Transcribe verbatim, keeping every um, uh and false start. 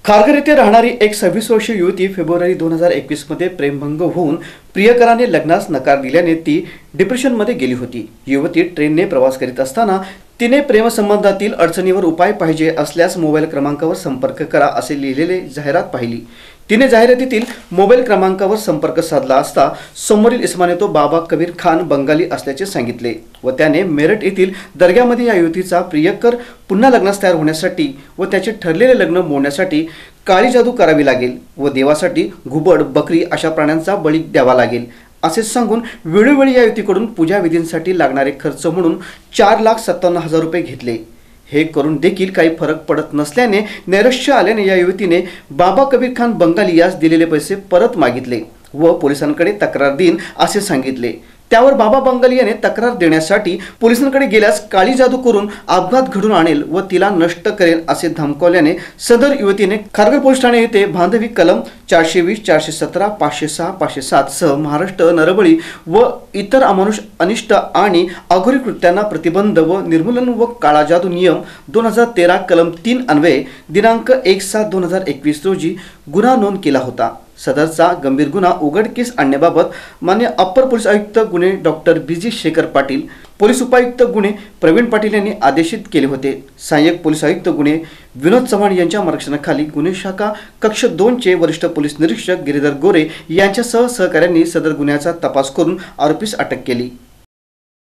खारघर येथे राहणारी एक सव्वीस वर्षीय युवती फेब्रुवारी दोन हजार एकवीस मध्ये प्रेमभंग होऊन प्रियकराने लग्नास नकार दिल्याने ती डिप्रेशनमध्ये गेली होती। युवती ट्रेनने प्रवास करीत असताना तिने प्रेमसंबंधातील अडचणीवर उपाय पाहिजे असल्यास मोबाईल क्रमांकावर संपर्क करा असे लिहिलेले जाहिरात पाहिली। तिने जाहिरातीतील मोबाईल क्रमांकावर संपर्क साधला असता समोरील इसमाने तो बाबा कबीर खान बंगाली असल्याचे सांगितले व त्याने मेरठ येथील दर्ग्यामध्ये या युवतीचा प्रियकर पुन्हा लग्नास तयार होण्यासाठी व त्याचे ठरलेले लग्न मोडण्यासाठी काळी जादू करावी लागेल व देवासाठी घुबड बकरी अशा प्राण्यांचा बळी द्यावा लागेल असे सांगून वेळोवेळी या युवतीकडून पूजा विधींसाठी लागणारे खर्च म्हणून चार लाख सत्तावन्न हजार रुपये घेतले। हे करून देखील काही फरक पडत नसल्याने नैराश्य आल्याने या युवतीने बाबा कबीर खान बंगाली यास दिलेले पैसे परत मागितले व पोलिसांकडे तक्रार देईन असे सांगितले। त्यावर बाबा बंगाली याने तक्रार देण्यासाठी पोलिसांकडे गेल्यास काळी जादू करून अपघात घडून आणेल व तिला नष्ट करेल असे धमकावल्याने सदर युवतीने खारघर पोलीस ठाणे येथे बांधवी कलम चारशे वीस चारशे सतरा पाचशे सहा पाचशे सात सह महाराष्ट्र नरबळी व इतर अमानुष अनिष्ट आणि अघोरी कृत्यांना प्रतिबंध व निर्मूलन व काळा जादू नियम दोन हजार तेरा कलम तीन अन्वये दिनांक एक सात दोन हजार एकवीस रोजी गुन्हा नोंद केला होता। सदरचा गंभीर गुन्हा उघडकीस आणण्याबाबत मान्य अप्पर पोलीस आयुक्त गुन्हे doctor B G Shekhar Patil, police उपायुक्त गुन्हे प्रवीण पाटील यांनी आदेशित केले होते। सहाय्यक पोलीस आयुक्त गुन्हे विनोद चव्हाण यांच्या मार्गदर्शनाखाली गुन्हे शाखा कक्ष दोन चे वरिष्ठ पोलीस निरीक्षक गिरीधर गोरे यांच्यासह सहकाऱ्यांनी सदर गुन्ह्याचा तपास करून आरोपीस अटक केली।